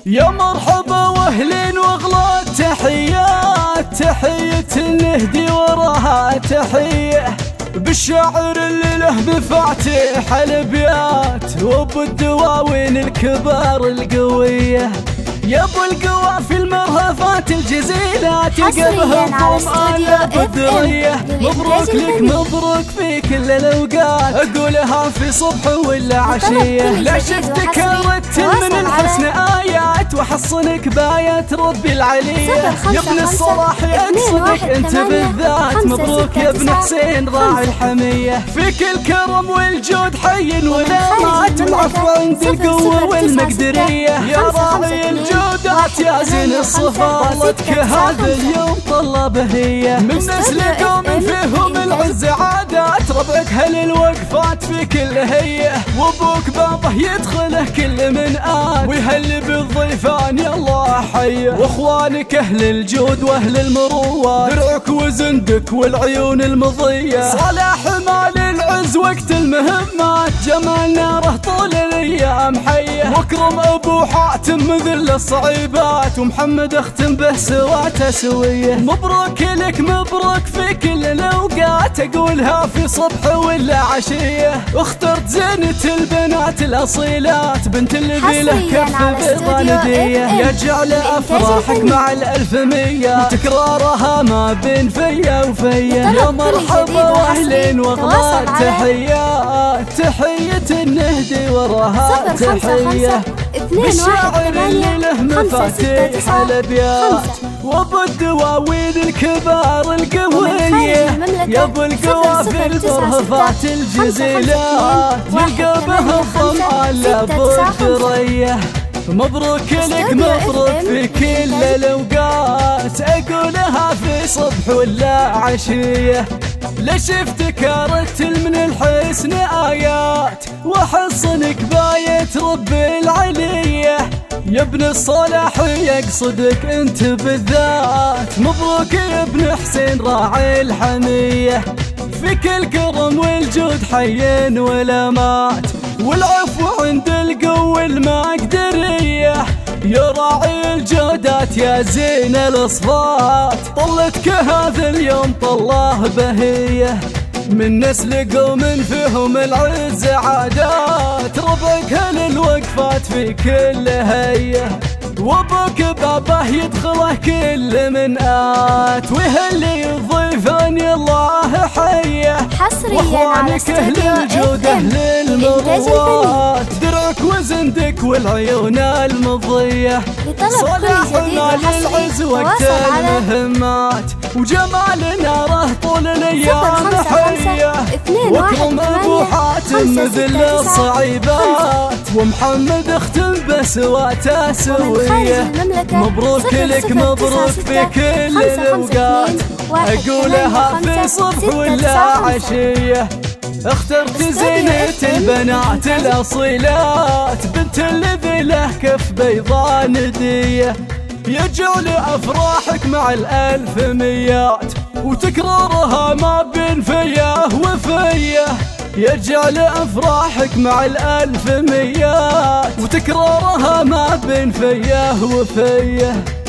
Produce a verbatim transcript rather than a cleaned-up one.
يا مرحبا واهلين واغلى تحيات، تحية نهدي وراها تحية بالشاعر اللي له مفاتيح الابيات وابو الدواوين الكبار القوية، يا ابو القوى في المرهفات الجزيلات يقبها الظمآن بالدرية. مبروك لك مبروك في كل الاوقات، اقولها في صبح ولا عشية. لا شفتك ردت من الحسن ايات وحصنك بايات ربي العلية. يا ابن الصلاح يقصدك انت بالذات، مبروك يا ابن حسين راعي الحمية. فيك الكرم والجود حي ولا مات، والعفو عند القوة والمقدرية. يا راعي الجودات يا زين الصفالتك هذا اليوم طلب هي. من نسل قوم فيهم العز عادات، ربعك هل الوقفات في كل هي. وابوك بابه يدخله كل من آت، ويهل بالضيفان يا الله حيه. واخوانك اهل الجود واهل المروه، درعك وزندك والعيون المضيه. صلاح مال العز وقت المهمات، جمال ناره طول الايام حيه. واكرم ابو حاتم مثل الصعيبات، ومحمد اختم به سواته سويه. مبروك لك مبروك في كل الاوقات، اقولها في صبح ولا عشيه. اخترت زينة البنات الاصيلات، بنت اللي له كف بيضا نديه. يجعل افراحك مع الالف مية، وتكرارها ما بين فيا وفيا. يا مرحبا واهلين واغلى تحيات، تحية النهدي وراها تحية بالشاعر اللي له مفاتيح الابيات وابو الدواوين الكبار القوية. يا ابو القوى في المرهفات الجزيلات، يلقبها الظمآن لابو الدرية. مبروك لك مبروك في كل الاوقات، اقولها في صبح ولا عشية. لا شفتك رتل من الحسن ايات، وحصنك بايت ربي العلية. يا ابن الصلاح يقصدك انت بالذات، مبروك يا ابن حسين راعي الحمية. فيك الكرم والجود حي ولا مات، والعفو عند القوة المقدرية. يا راعي الجودات يا زين الاصفات، طلتك هذا اليوم طلاه بهية. من نسل قوم فيهم العز عادات، ربعك هل الوقفات في كل هية. وابوك بابه يدخله كل من آت، ويهلي الضيفان يا الله حيه. واخوانك اهل الجود اهل المروات، درعك وزندك والعيون المضيه. صلاح مال العز وقت المهمات، وجمال ناره طول الايام حيه. واكرم ابو حاتم مثل الصعيبات، ومحمد اختم بسواته سويه. مبروك لك مبروك في كل الاوقات، اقولها في صبح ولا عشيه. اخترت زينة البنات الاصيلات، بنت الذي له كف بيضا نديه. يجعل افراحك مع الالف ميات، وتكرارها ما بين فياه وفيه. يجعل افراحك مع الالف ميات، وتكرارها ما بين فياه وفيه.